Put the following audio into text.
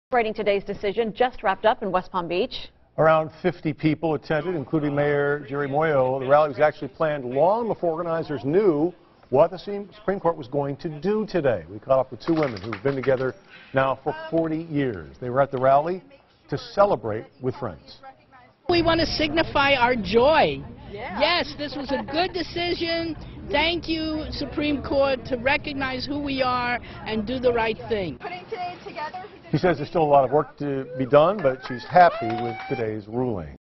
Celebrating today's decision just wrapped up in West Palm Beach. Around 50 people attended, including Mayor Jeri Muoio. The rally was actually planned long before organizers knew what the Supreme Court was going to do today. We caught up with two women who've been together now for 40 years. They were at the rally to celebrate with friends. We want to signify our joy. Yes, this was a good decision. Thank you, Supreme Court, to recognize who we are and do the right thing. Putting today together. She says there's still a lot of work to be done, but she's happy with today's ruling.